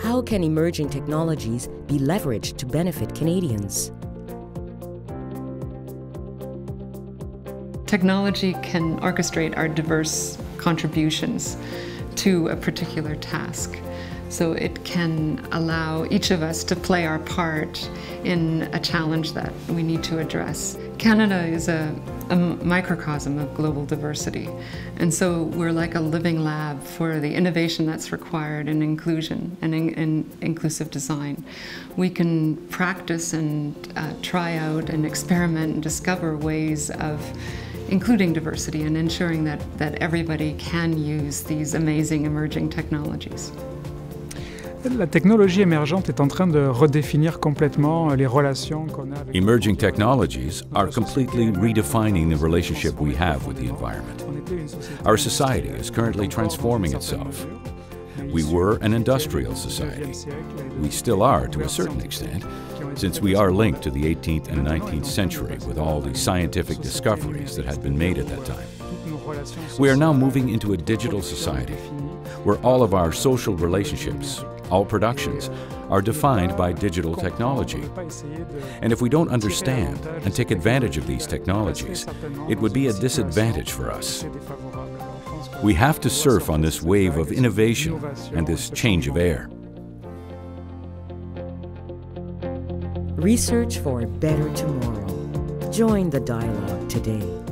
How can emerging technologies be leveraged to benefit Canadians? Technology can orchestrate our diverse contributions to a particular task. So it can allow each of us to play our part in a challenge that we need to address. Canada is a microcosm of global diversity, and so we're like a living lab for the innovation that's required in inclusion and in inclusive design. We can practice and try out and experiment and discover ways of including diversity and ensuring that everybody can use these amazing emerging technologies. La technologie émergente est en train de redéfinir complètement les relations qu'on a avec... Emerging technologies are completely redefining the relationship we have with the environment. Our society is currently transforming itself. We were an industrial society. We still are to a certain extent, since we are linked to the 18th and 19th century with all the scientific discoveries that had been made at that time. We are now moving into a digital society, where all of our social relationships, all productions, are defined by digital technology. And if we don't understand and take advantage of these technologies, it would be a disadvantage for us. We have to surf on this wave of innovation and this change of air. Research for a better tomorrow. Join the dialogue today.